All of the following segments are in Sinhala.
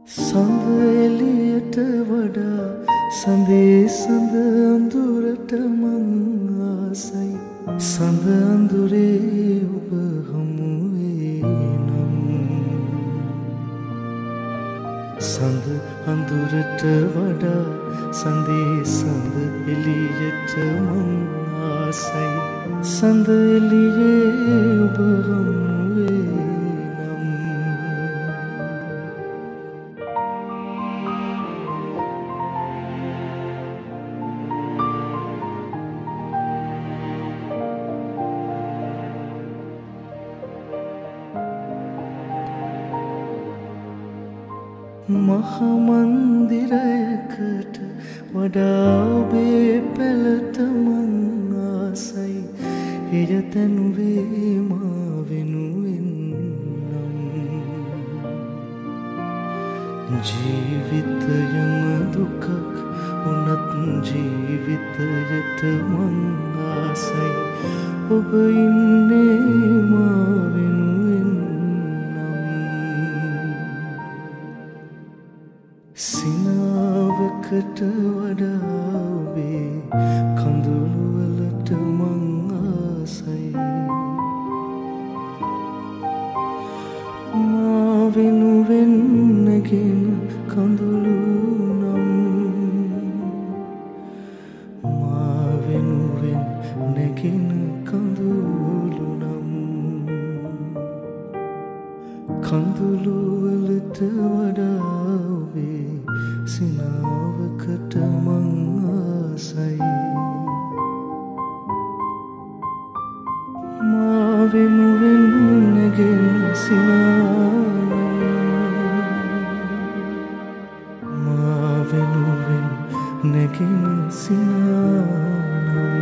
සඳ එළියට වඩා සඳේ සඳ අඳුරට මං ආසයි සඳ අඳුරේ ඔබ හමුවේ නම් සඳ අඳුරට වඩා සඳේ සඳ එළියට මං ආසයි සඳ එළියේ ඔබ හමුවේ මහමන්දිරයකට වඩා ඔබේ පැළට මං ආසයි එය තැනුවේ මා වෙනුවෙන් නම් ජීවිතයම දුකක් වුණත් ජීවිතයට මං ආසයි ඔබ ඉන්නේ මා වෙනුවෙන් සිනාවකට වඩා ඔබේ කඳුළුවලට මං ආසයි මා වෙනුවෙන් නැගෙන කඳුළු නම් මා වෙනුවෙන් නැගෙන කඳුළු නම් කඳුළුවලට වඩා ඔබේ සිනාවකට මං ආසයි මා වෙනුවෙන් නැගෙන සිනානම් මා වෙනුවෙන් නැගෙන සිනානම්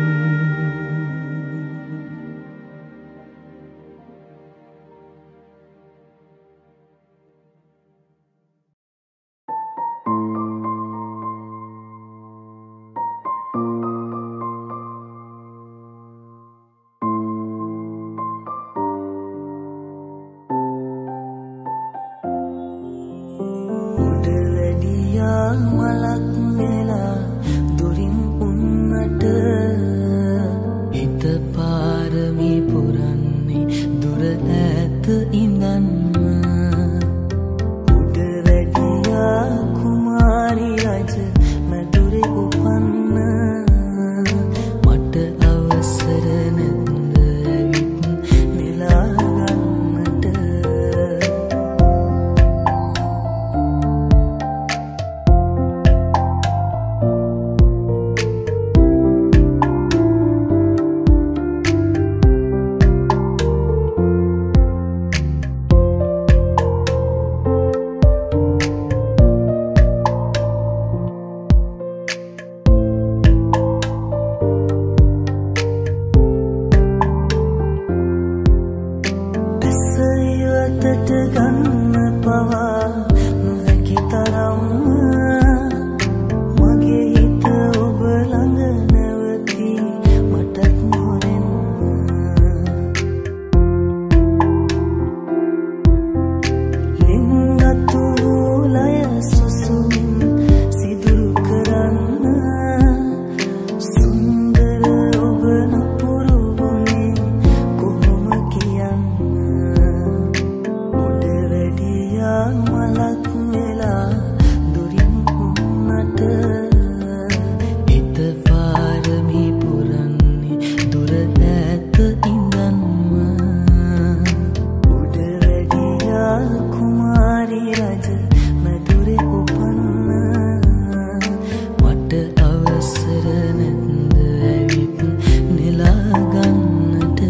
මලක් වෙලා දුරින් උන්නට හිත පාරමී පුරන්නේ දුර ඈත ඉඳන්ම උඩ වැඩියා කුමාරි රජ මැදුරේ උපන්න මට අවසර නැද්ද ඇවිත් නෙලා ගන්නට ඉවතට ගන්න පවා නොහැකි තරම් මගේ හිත ඔබ ළඟ නැවතී මටත් නොරෙන්න ලිංගතු ලය සුසුමින් සිදුරු කරන්න සුන්දර ඔබ නපුරුුනේ කොහොම කියන්න මලක් වෙලා දුරින් උන්නට හිත පාරමී පුරන්නේ දුර ඈත ඉඳන්ම උඩ වැඩියා කුමාරි රජ මැදුරේ උපන්න මට අවසර නැද්ද ඇවිත් නෙලා ගන්නට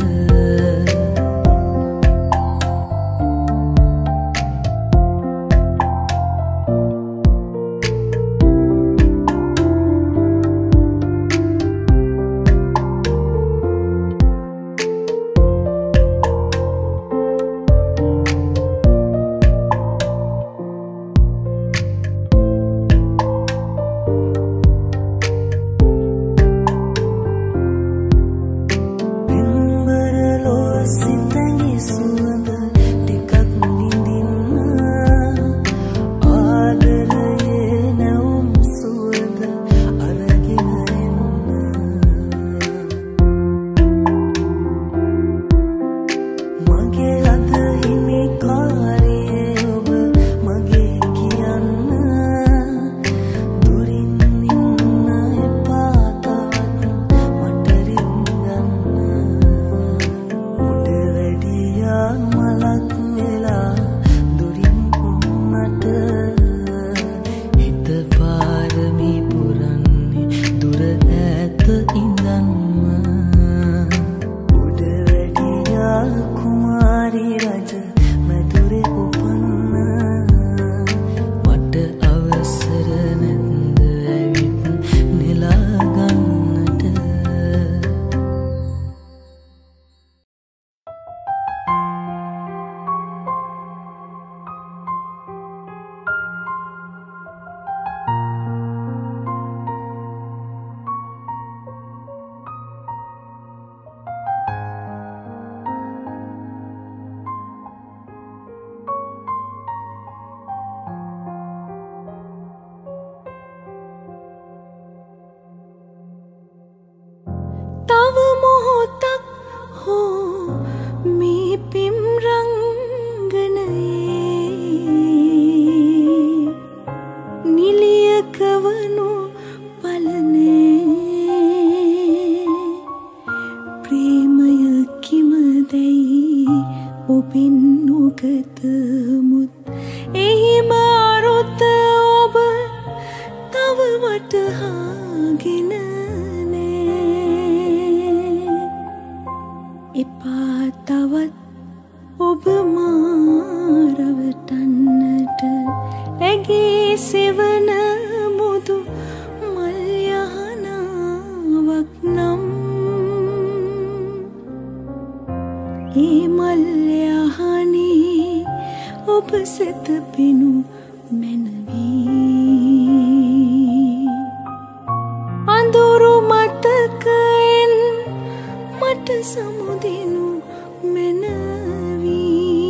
සිත පිනු මැනවී අඳුරු මතකයෙන් මට සමුදිනු මැනවී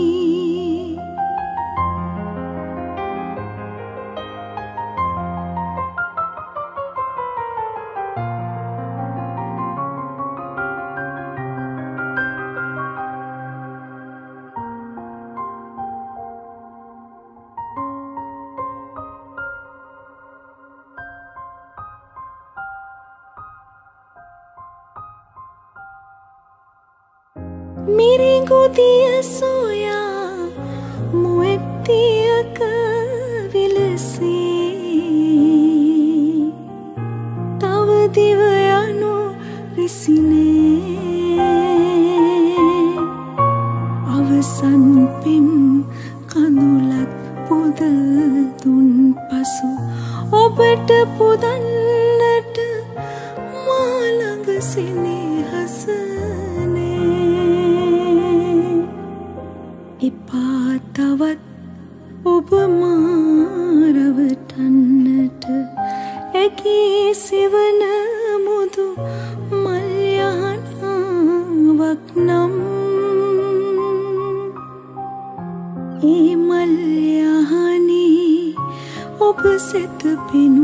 මිරිඟුදිය සොයා මුවෙක්තියක විලසේ තව දිව යනු රිසිනේ අවසන් පෙම් කඳුලක් පුද දුන් පසු ඔබට පුදන්නට මා ළඟ සෙනෙහසනේ එපා තවත් ඔබ මාරවටන්නට ඇගේ සෙවන මුදු මල් යහනාවක් නම් ඒ මල් යහනේ ඔබ සෙත පෙනු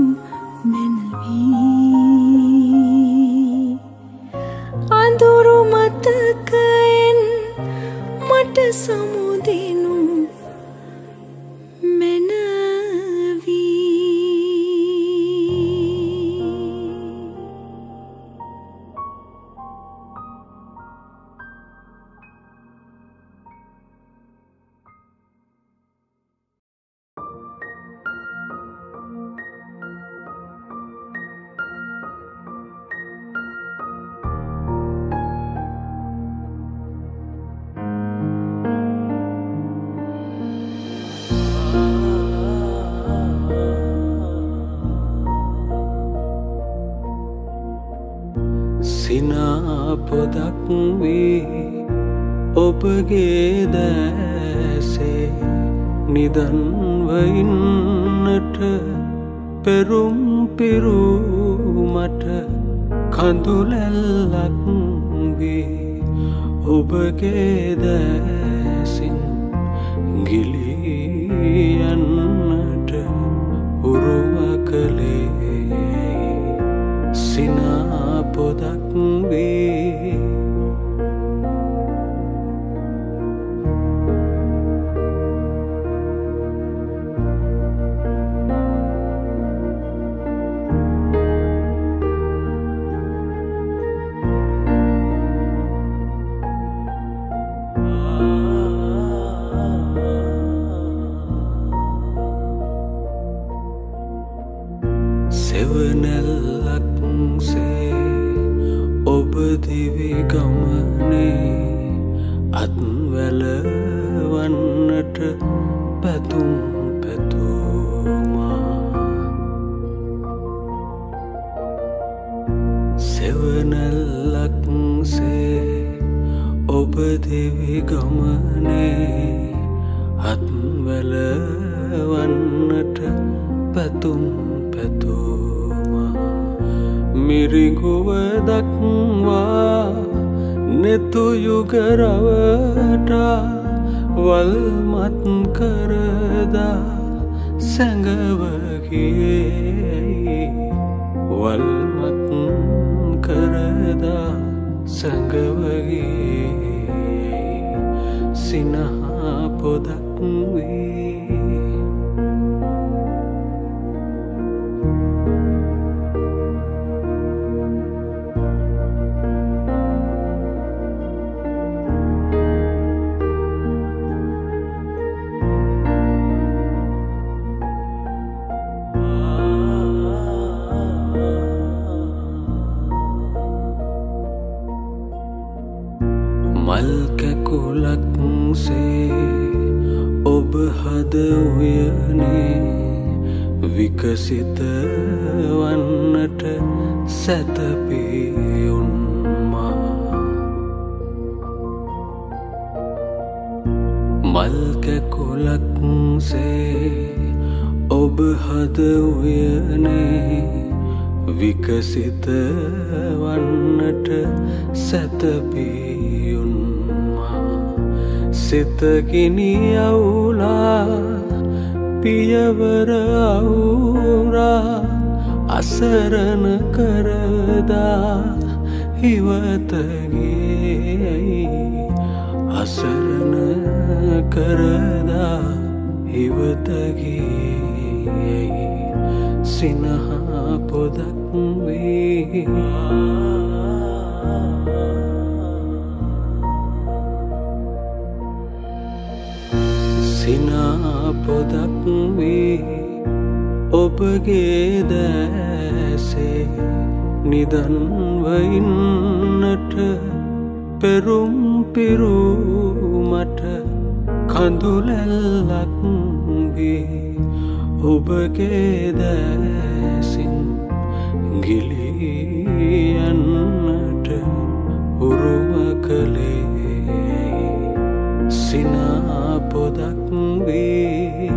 මැනවී අඳුරු මතකයෙන් මට සමුදිනු සිනා පොදක් වී ඔබගේ දැසේ නිදන්ව ඉන්නට පෙරුම් පිරුමට කඳුලැල්ලක් වී ඔබගේ දැසින් ගිලී යන්නට උරුම කළේ සිනා පොදක් වී සෙවනැල්ලක් සේ ඔබ දිවි ගමනේ අත්වැලවන්නට පැතුම් පැතුමා සෙවනැල්ලක් සේ ඔබ දිවි ගමනේ අත්වැලවන්නට පැතුම් මිරිඟුව දක්වා නෙතු යුගරවටා වල්මත් කරදා සැඟවගේ වල්මත් කරදා සැඟවගේ සිනහා පොදක් වී මල් කැකුලක් සේ ඔබ හද උයනේ විකසිත වන්නට සැතපියුන්මා මල් කැකුලක් කුලක් සේ ඔබ හද උයනේ විකසිත වන්නට සැතපීයුන්මා සිතගිනි අවුලා පියවර අවුරා අසරණ කරදා හිවතගේ අසරණ කරදා හිවතගේ සිනහා පොදක් වේ සිනා පොදක් වේ ඔබගේ දැසේ නිදන්ව ඉන්නට පෙරුම් පිරුමට කඳුලැල්ලක් වේ ඔබගේ දැසින් ගිලියන්නට උරුම කළේ සිනා පොදක් වේ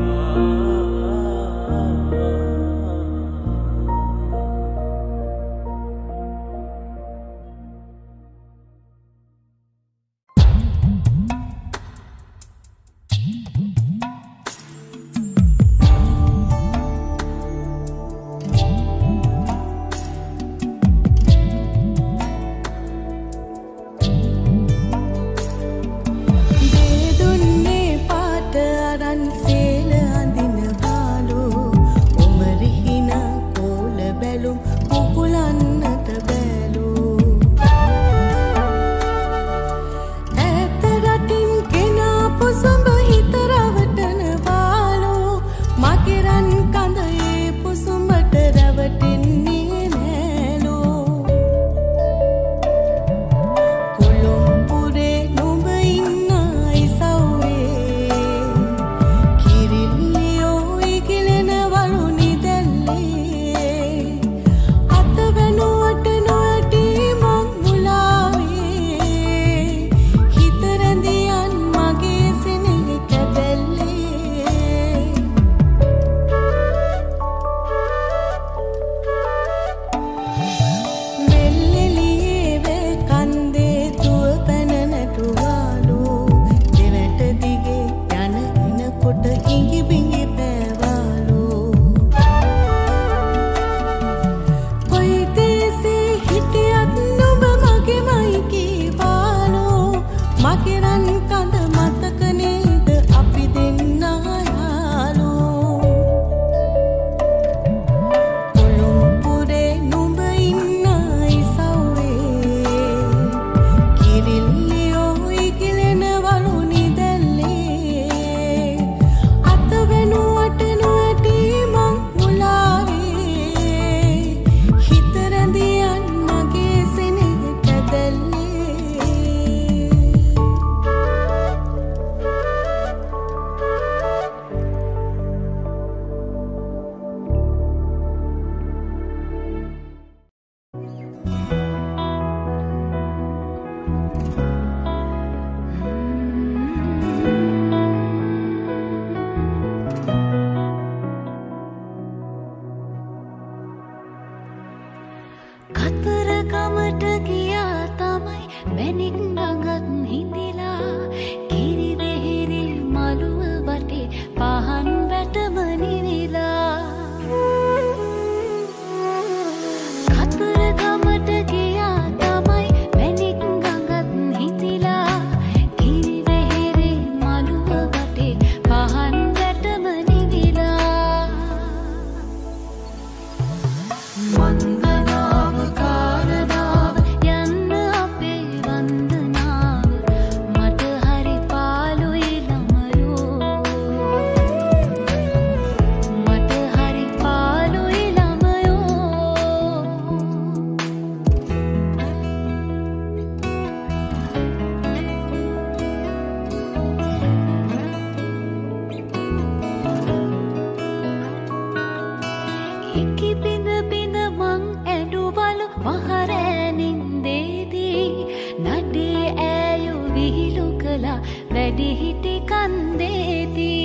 වැඩි හිටි කන්දේදී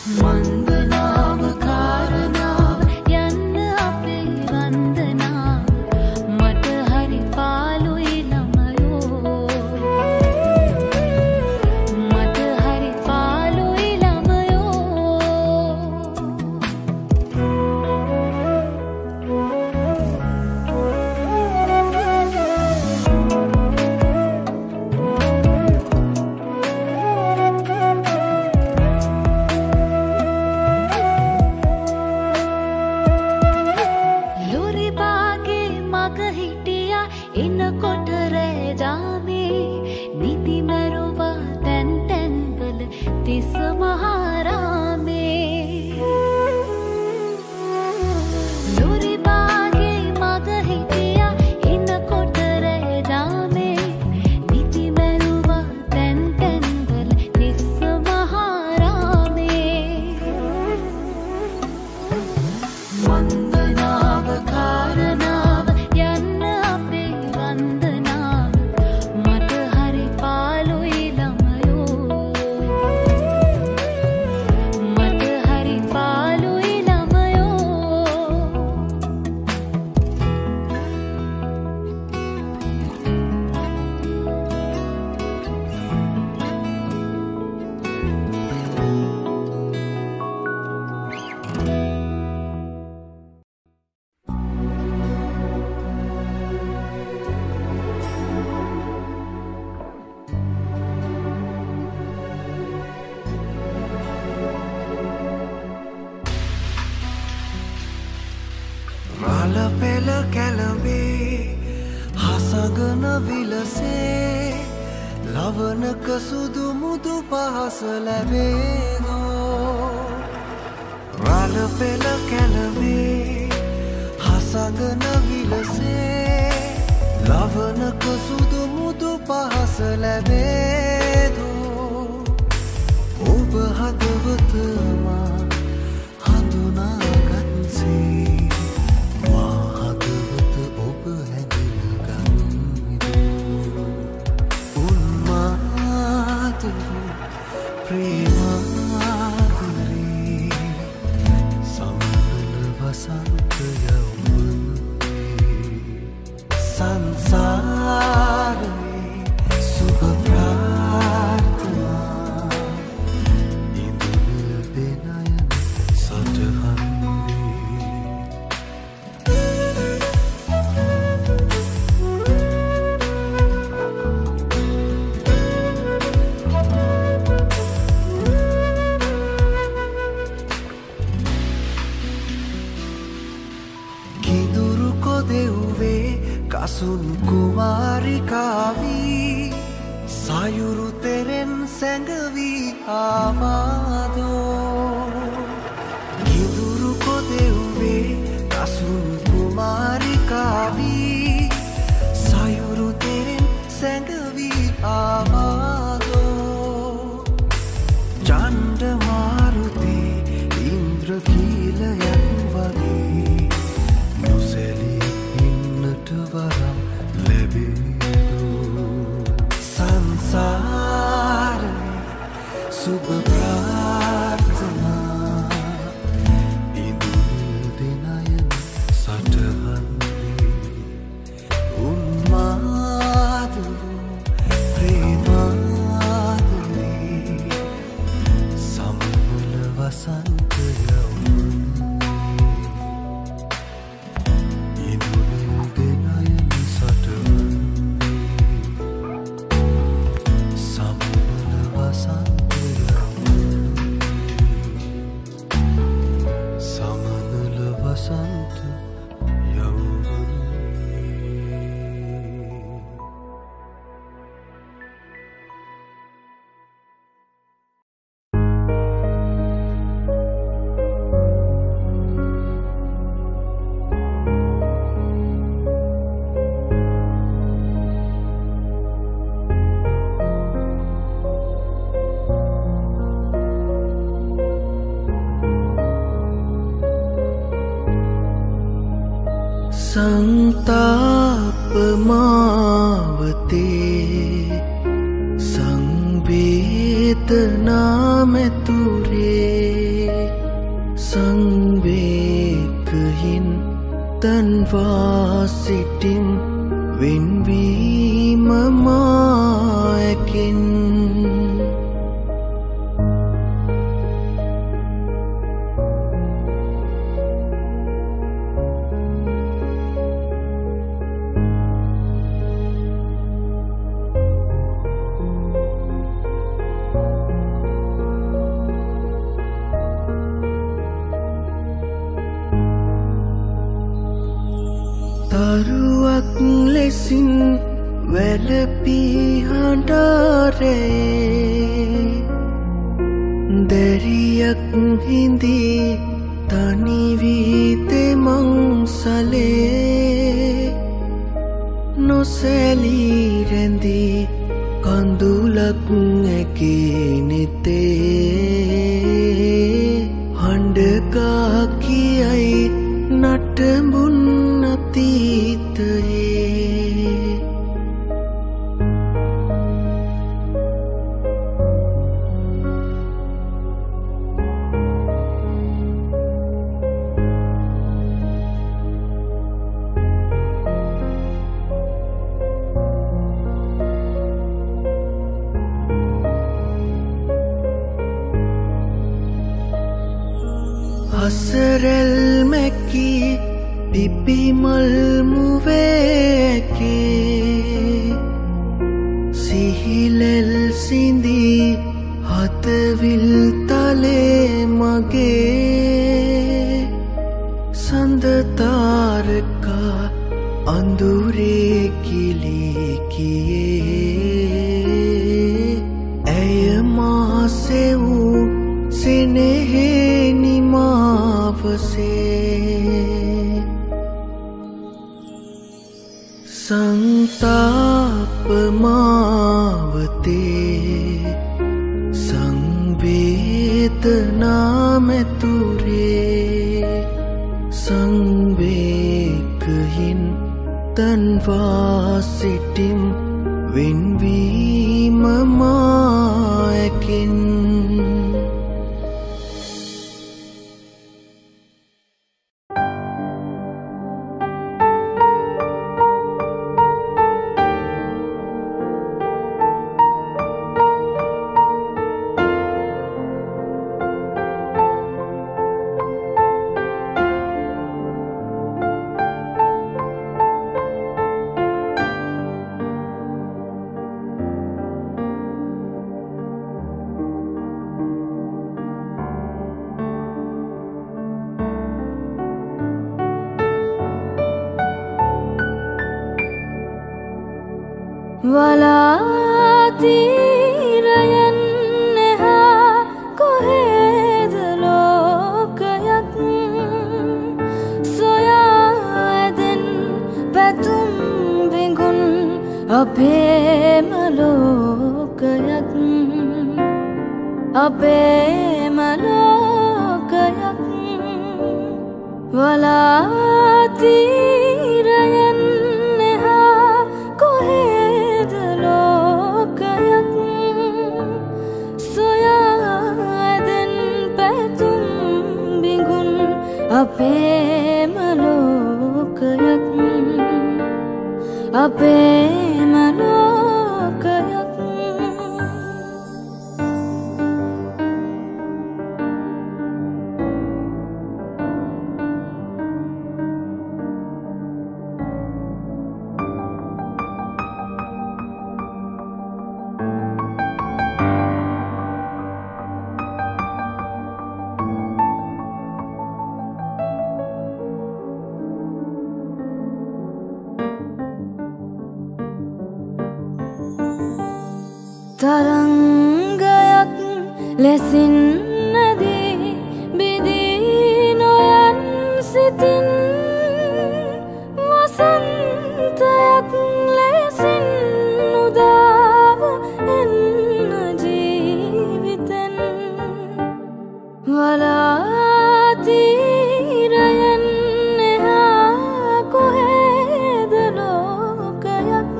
වන්දනාව කාරණාව යන්න අපේ වන්දනාව මට හරි පාළුයි ළමයෝ මට හරි පාළුයි ළමයෝ ලොරි බාගේ මග හිටියා එනකොට රෑදාමේ නිදි මරුවා තැන් තැන්වල තිස්ස මහාරාමේ ලොරි බාගේ මග හිටියා එනකොට රෑදාමේ නිදි මරුවා තැන් තැන්වල තිස්ස මහාරාමේ වන්දනාව කාරණාව යන්න අපේ වන්දනාව මට හරි පාළුයි ළමයෝ මට හරි පාළුයි ළමයෝ රළ පෙළ කැළඹේ හසගන විලසේ ලවනක සුදු මුදු පහස ලැබේදෝ රළ පෙළ කැළඹේ හසගන විලසේ ලවනක සුදු මුදු පහස ලැබේදෝ ඔබ හදවතමා හඳුනාගත්සේ කසුන් කුමාරිකාවී සයුරු තෙරෙන් සැඟවී ආවාදෝ කිදුරු කොදෙව්වේ කසුන් කුමාරිකාවී සයුරු තෙරෙන් සැඟවී ආවාදෝ චණ්ඩ මාරුතේ ඉන්ද්‍රකීලයන් වගේ නොසැලී වරම් ලැබේදෝ සංසාරේ සුබ ප්‍රාර්ථනා ඉදුනිල් දෙනයන සටහන්දී උන්මාදෝ ප්‍රේමාදරේ සමනල වසන්තය संताप मावते संवेदना में तुरे සංවේගයෙන් තන්වා සිටිම් වෙන්වීම මායකින් තරුවක් ලෙසින් වැළපී හඬරේ දැරියක් හිඳී තනි වී තෙමංසලේ නොසැලී රැඳී කඳුලක් ඇගේ නෙතේ හඬකා කියයි නටඹුන් අතීතයේ හසරැල් මැකී පිපිමල් මුවේකේ සිහිලෙල් සිඳී හතවිල් තලේ මගේ සඳතාරකා අඳුරේ කිලී කියේ ඇය මා සෙවූ සෙනෙහේ නිමාවසේ සංතාප මාවතේ සංවේදනා මැතුරේ සංවේගයෙන් තන්වා සිටිම් වෙන්වීම මායකින් වලාතිරයන් එහා කොහෙද ලෝකයක් සොයා ඇදෙන් පැතුම් බිඟුන් අපේම ලෝකයක් අපේම ලෝකයක් වලාතිරයන් එහා කොහෙද ලෝකයක් සොයා ඇදෙන් පැතුම් බිඟුන් අපේම ලෝකයක් අපේම ලෝකයක් තරංගයක් ලෙසින් නැදී බිදී නොයන් සිතින් වසන්තයක් ලෙසින් උදාව එන්න ජීවිතෙන් වලාතිරයන් එහා කොහෙද ලෝකයක්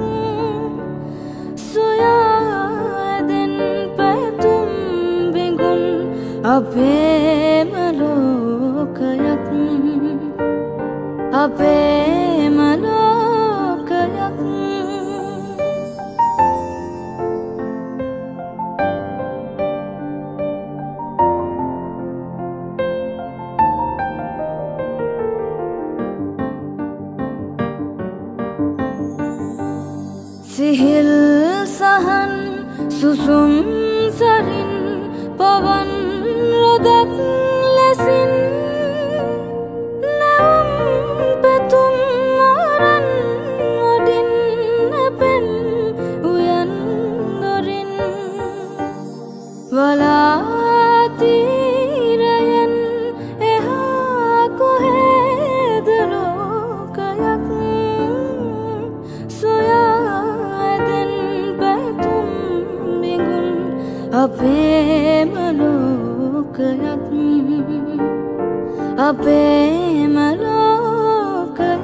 සොයා අපේම ලෝකයක් අපේම ලෝකයක් සිහිල් සහන් සුසුම් සරින් පවන් රොදක් ලෙසින් නැවම් පැතුම් අරන් වඩින් නැපෙම් උයන් දොරින් වලාතීරයෙන් එහා කොහෙද ලෝකයක් සොයා ඇදෙන් පැතුම් බිඟුන් අපේම ලෝකයක් අපේම ලෝකයක්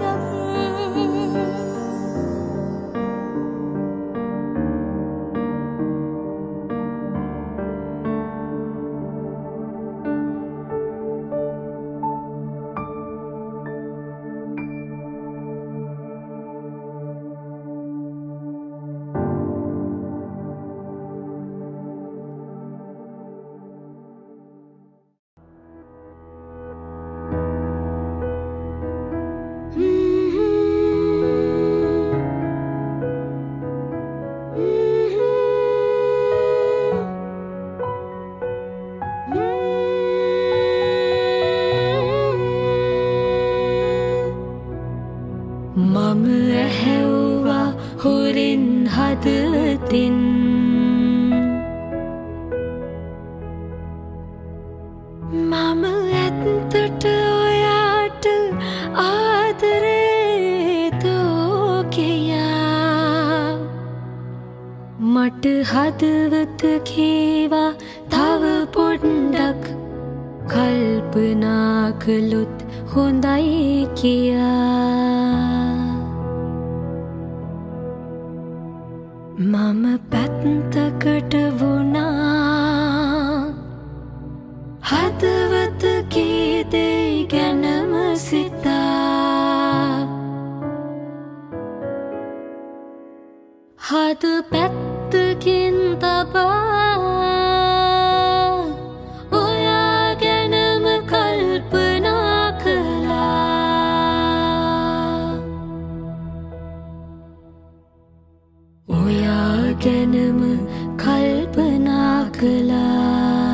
මම ඇහැව්වා හොරෙන් හදවතින් මම ඇත්තට ඔයාට ආදරේ තෝකයා මට හදවත කේවා තව පොඩ්ඩක් කල්පනා කළොත් හොඳයි කියා මම පැත්තකට වුණා හදවත කීදේ ගැනම සිතා හද පැත්තකින් තබා ඔයා ගැනම කල්පනා කළා ඔයා ගැනම කල්පනා කළා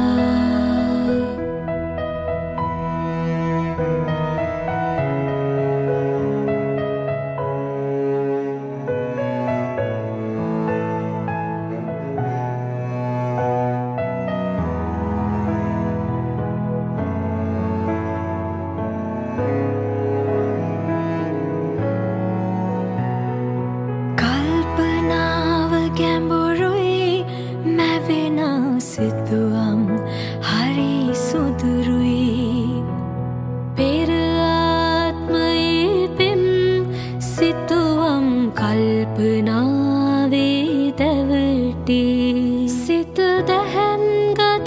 කල්පනාව ගැඹුරුයි මැවෙන සිතුවම් හරි සුදුරුයි පෙර ආත්මයේ පෙම් සිතුවම් කල්පනාවේ දැවටි සිත දැහැන්ගත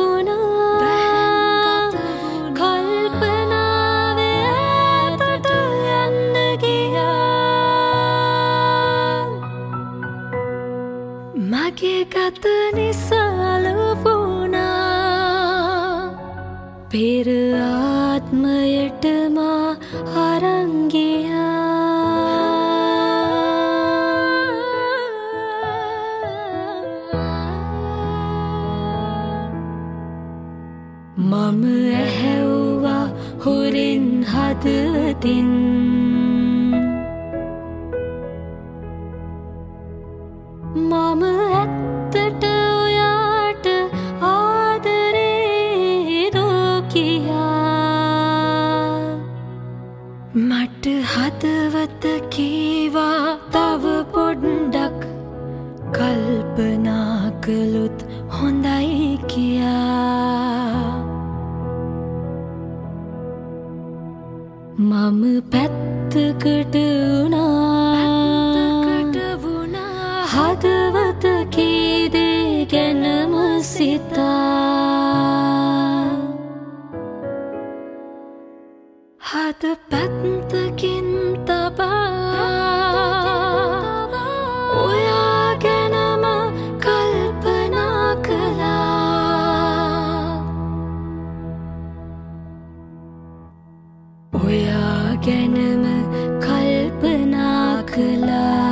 වුණා කල්පනාවේ ඈතට යන්න ගියා මගේ ගත නිසාල වුණා පෙර ආත්මයට මා අරන් ගියා මම ඇහැව්වා හොරෙන් හදවතින් මම ඇත්තට ඔයාට ආදරේ දෝකියා මට හදවත කීවා තව පොඩ්ඩක් කල්පනා කළොත් හොඳයි කියා මම පැත්තකට වුණා හදවත කීදේ ගැනම සිතා හද පැත්තකින් තබා ඔයා ගැනම කල්පනා කළා ඔයා ගැනම කල්පනා කළා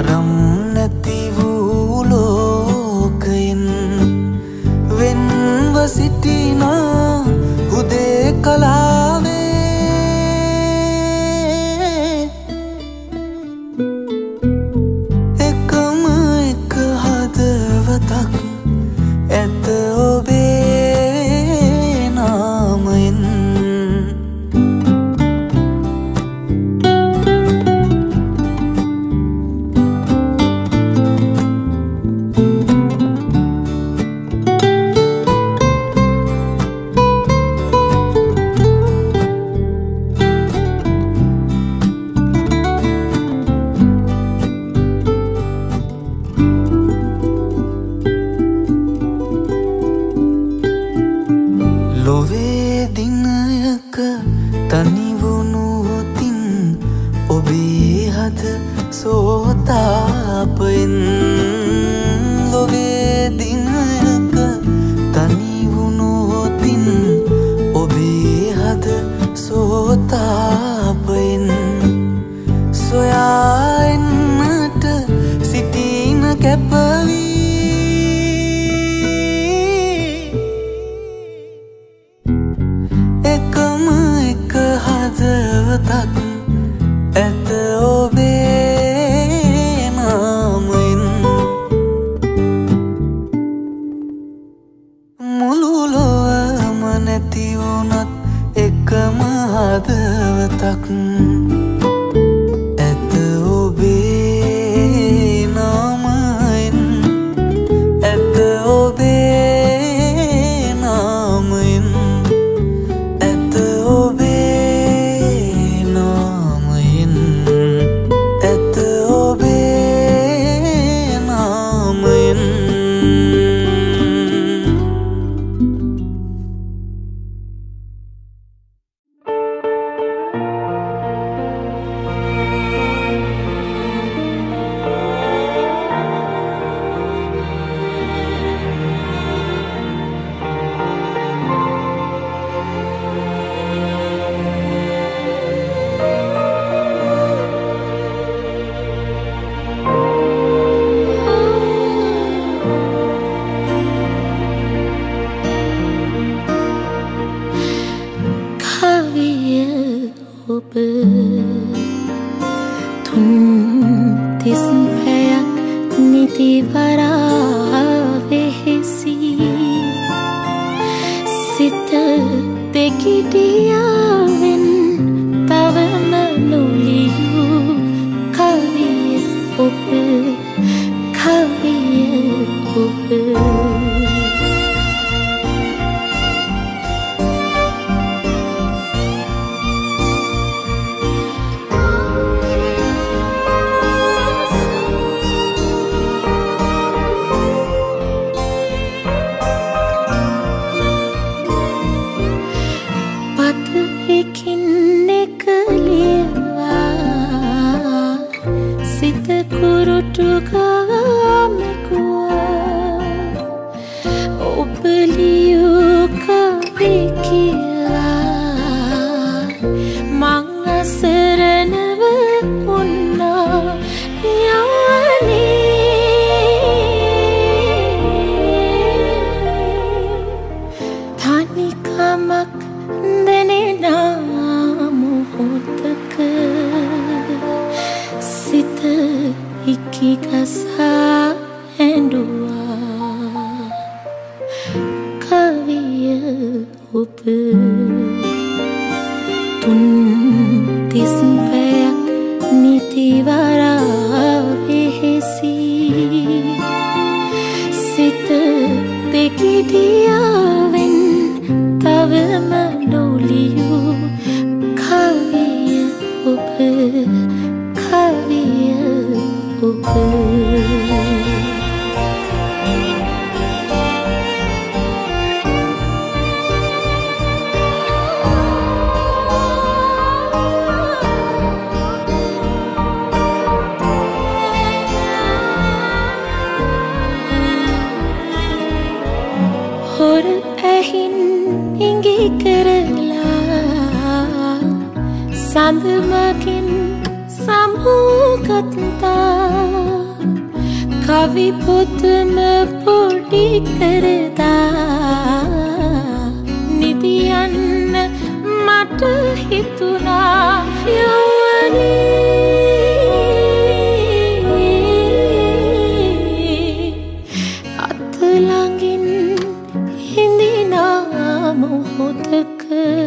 වරම් නැති වූ ලෝකයෙන් වෙන්ව සිටින හුදේකලාවේ එකම එක හදවතක් ඇත ඔබේ නාමයෙන් ලොවේ දිනයක තනිවුණුතින් ඔබේ හද සෝතාපයෙන් ලොවේ දිනයක තනිවුණුතින් ඔබේ හද සෝතාපයෙන් සොයා එන්නට සිටින කැපවී එකම එක හදවතක් ඇත ඔබේ නාමයෙන් මුළු ලොවම නැති වුණත් එකම හදවතක් ඇත ඔබේ නාමයෙන් ඇත ඔබේ නාමයෙන් ඇත ඔබේ නාමයෙන් ඇත ඔබේ නාමයෙන් ඔබ තුන් තිස් පැයක් නිතිවරා වෙහෙසි සිත දෙකිටියාවෙන් තවම නොලියූ කවිය ඔබ කවිය ඔබ සමුගත්තා කවි පොතම පොඩි කරදා නිදියන්න මට හිතුණා යවනේ අතලඟින් හිඳිනා මොහොතක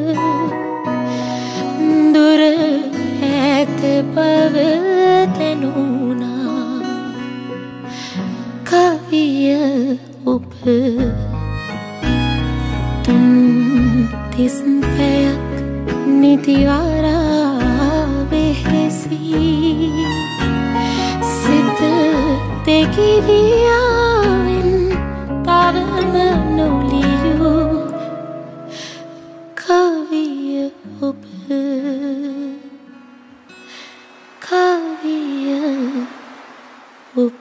දුර ඇත බව දැනුණා කවිය ඔබ තුන් තිස් පැයක් නිතිවාරා වෙහෙසි සිත දෙකිරියාවෙන් තරම නොලියූ කවිය ඔබ කවිය ඔබ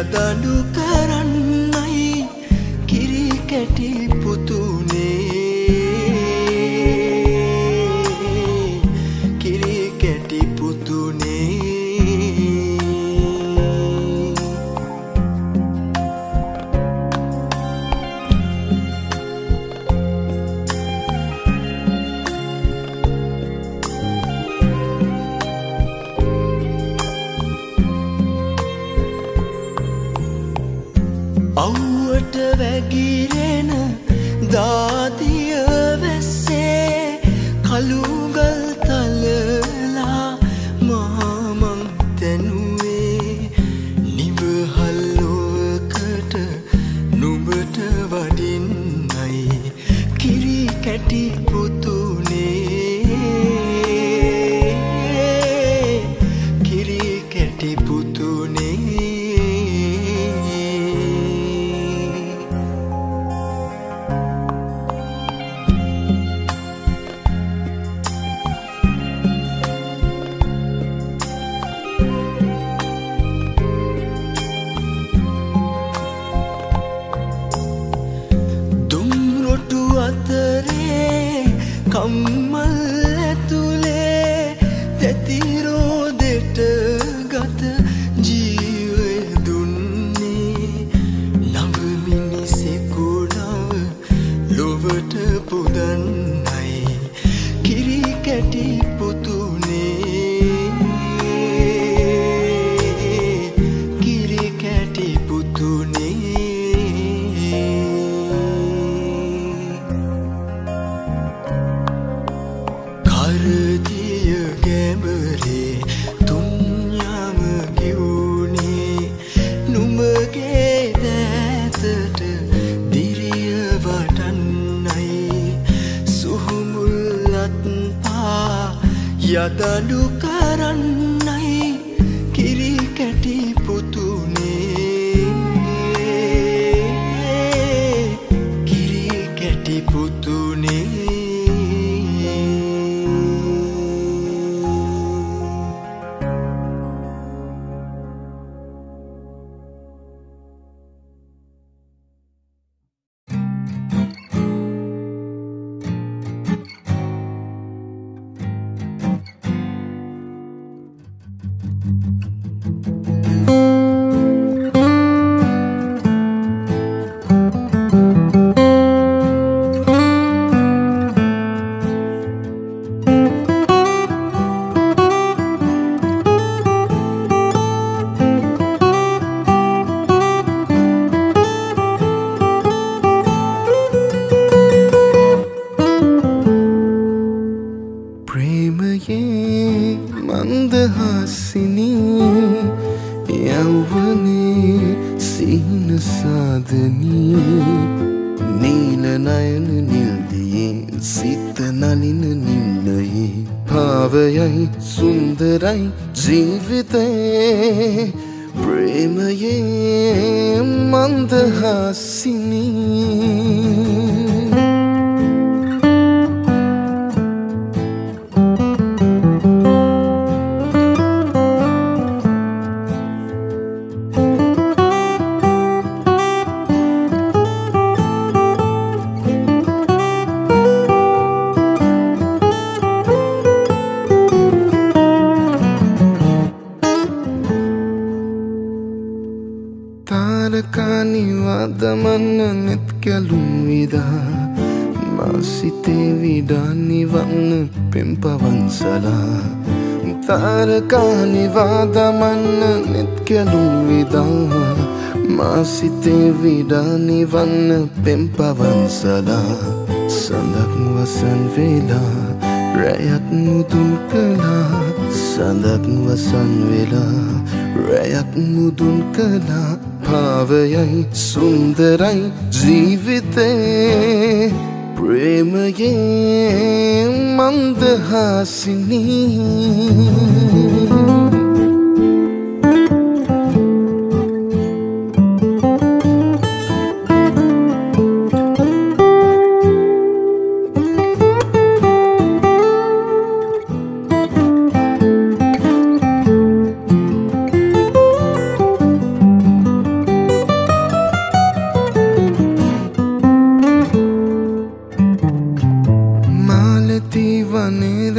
යදඩු කරන්නයි කිරි කැටි පුතුනේ කිරි කැටි පුතුනේ අව්වට වැගිරෙන දාතිය වැස්සේ කළුගල් තලලා මහමං තැනුවේ නිවහල්ලොවකට නුඹට වඩින්නයි කිරි කැටි පුතුනේ කිරි කැටි පුතුනේ කම්මල් ඇතුලේ තැතිරෝදෙට ගත ජීවය දුන්නේ නව මිනිසෙකු නව ලොවට පුදන්නයි කිරි කැටි පුතුනේ කිරි කැටි පුතුනේ කරදිය ගැඹරේ තුන්යම ගිවුනේ නුඹගේ දෑතට දිරිය වටන්නයි සුහුමුල්ලත් පා යදඩු කරන්නයි කිරි කැටි පුතුනේ කිරි කැටි පුතුනේ जीविते प्रेमये मंदहासिनी Daman nit kalumida masite vidani van pimpavan sala tarakani vadaman nit kalumida masite vidani van pimpavan sala sandak wasan vela rayak mudun kala sandak wasan vela rayak mudun kala भावयයි सुंदरයි जीविते प्रेमये मंदहासिनी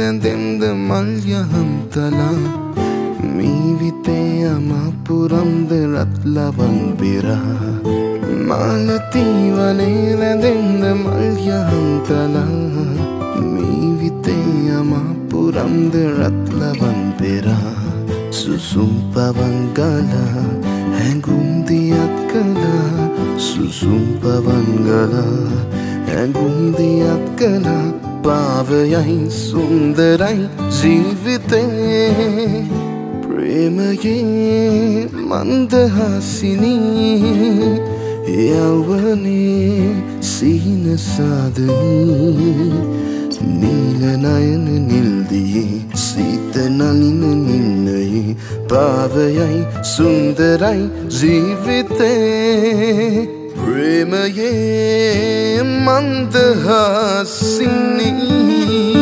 රැඳෙන්ද මල් යහම් තලා මීවිතේ අමාපුරම්ද රත් ලබන් පෙරා මාලතී වනේ රැඳෙන්ද මල් යහම් තලා මීවිතේ අමාපුරම්ද රත් ලබන් පෙරා සුසුම් පවන් ගලා හැඟුම් දියත් කළා සුසුම් පවන් ගලා හැඟුම් දියත් කළා පාවයයි සුන්දරයි ජීවිතේ ප්‍රේමයේ මන්දහසිනී යවනේ සීන සාදනී නීල නයන නිල්දියේ සීත නලින නින්නයේ පාවයයි සුන්දරයි ජීවිතේ ප්‍රේමයේ මන්දහසිනී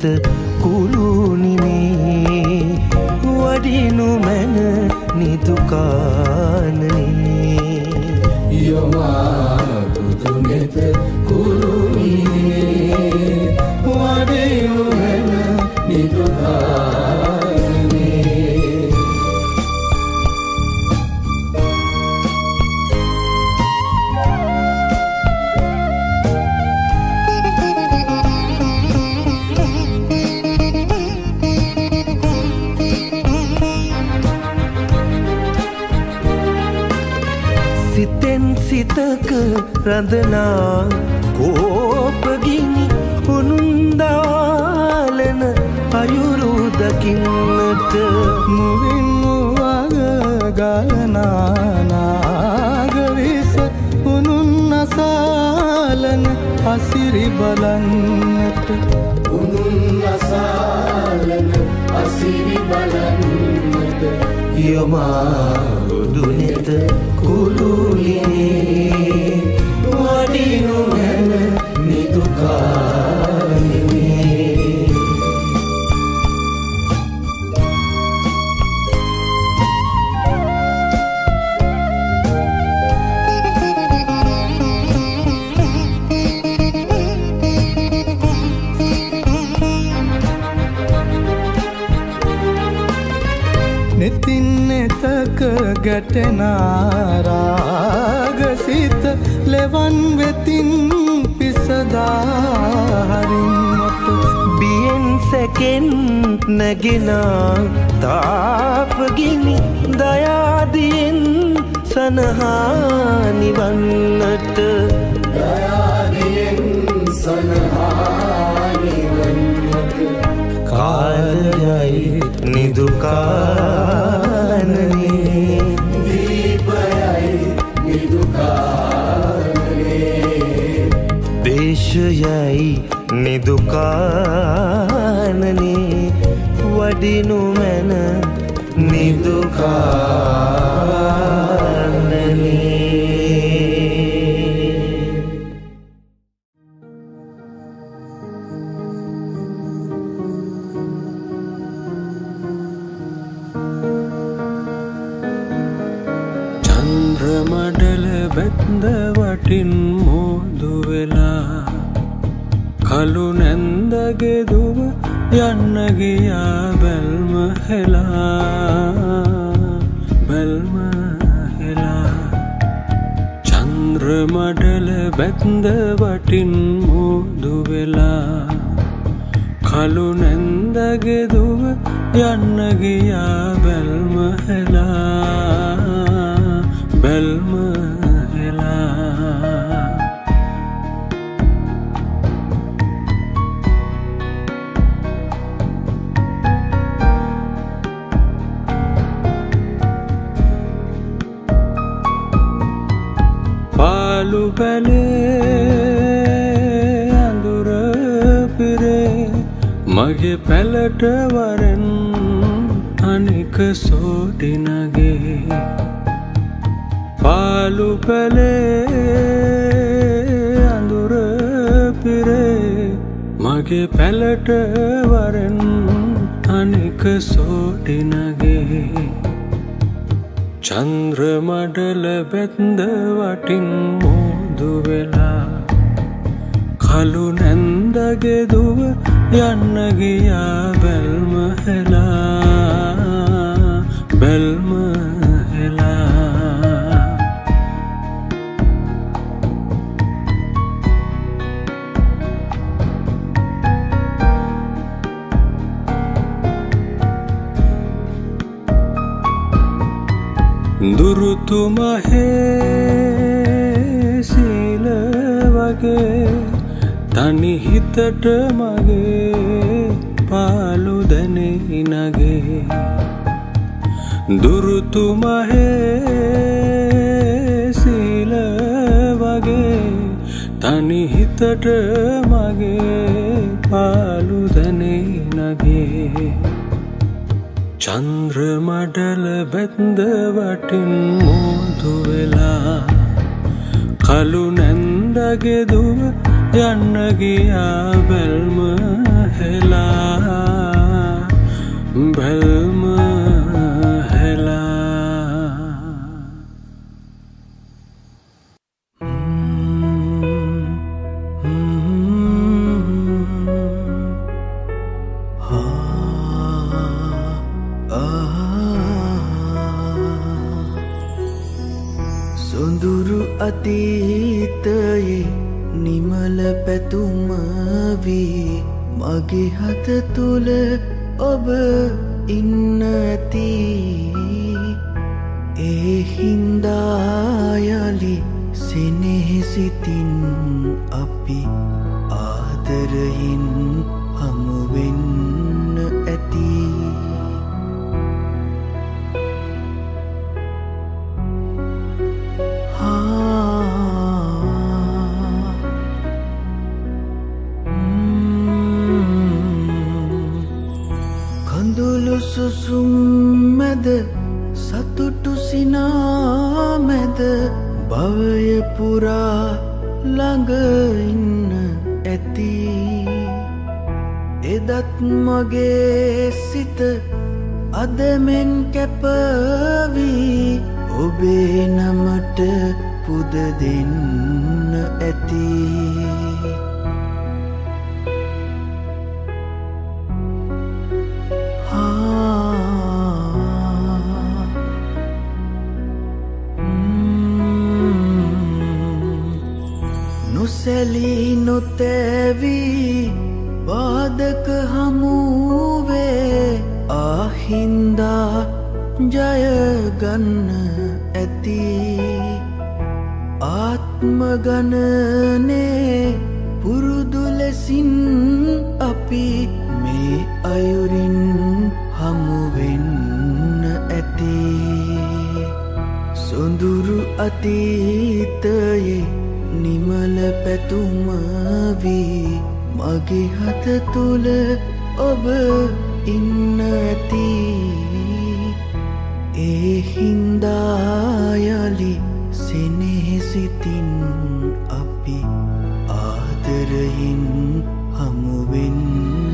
කුළුනිනේ වඩිනු මැන නිදුකානනේ යොමා බුදු නෙත කුළුනිනේ වඩිනු මැන නිදුකානනේ සිතෙන් සිතක රඳනා කෝපගිනි උනුන්දාලන අයුරු දකින්නට මුවින් මුවග ගලනානාගවිස උනුන් අසාලන අසිරි බලන්නට උනුන් අසාලන අසිරි බලන්නට යොමා දුනෙත කුළුලිනේ වඩිනු මැන නිදුකානනේ නෙතින් නෙතක ගැටෙනා රාගසිත ලෙවන් වෙතින් පිසදා හරින්නට බියෙන් සැකෙන් නැගෙනා තාපගිනි දයාදියෙන් සනහා නිවන්නට දයාදියෙන් සනහා නිවන්නට කාලයයි නිදුකානනේ දීපයයි නිදුකානනේ දේශයයි නිදුකානනේ වඩිනු මැන නිදුකානනේ මඩල බැන්ද වටින් මෝදු වෙලා කළු නැන්දගේ දුව යන්න ගියා බැල්ම හෙලා චන්ද්‍ර මඩල බැන්ද වටින් මෝදු වෙලා කළු නැන්දගේ දුව යන්න ගියා බැල්ම හෙලා පාලු පැලේ අඳුර පිරේ මගේ පැලට වරෙන් අනික සෝටිනගේ පාලු පැලේ අඳුර පිරේ මගේ පැලට වරෙන් අනික සෝටිනගේ චන්ද්‍ර මඩල බැන්ද වටින් මෝදු වෙලා කළු නැන්දගේ දුව යන්න ගියා බැල්ම හෙලා දුරුතු මහේ සීල වගේ තනි හිතට මගේ පාලු දැනේ නගේ දුරුතු මහේ සීල වගේ තනි හිතට මගේ පාලු දැනේ නගේ චන්ද්‍ර මඩල බැන්ද වටින් මෝදු වෙලා කළු නැන්දගේ දුව යන්න ගියා බැල්ම හෙලා බැල්ම හෙලා සොඳුරු අතීතයේ නිමල පැතුම වී මගේ හත තුල ඔබ ඉන්න ඇති ඒ හින්දා යලි සෙනෙහසිතින් අපි ආදරයෙන් හමු වෙන්න ඇති කඳුළු සුසුම් මැද සතුටු සිනා මැද භවය පුරා ළඟ ඉන්න ඇති එදත් මගේ සිත අද මෙන් කැපවී ඔබේ නමට පුද දෙන්න ඇති නොසැලී නොතැවී බාධක හමුවේ ආහින්දා ජයගන්න ඇති ආත්ම ගණනේ පුරුදු ලෙසින් අපි මේ අයුරින් හමුවෙන්න ඇති සොඳුරු අතීතයේ නිමල පැතුම වී මගේ හත තුල ඔබ ඉන්න ඇති ඒ හින්දා යලි සෙනෙහසිතින් අපි ආදරයෙන් හමු වෙන්න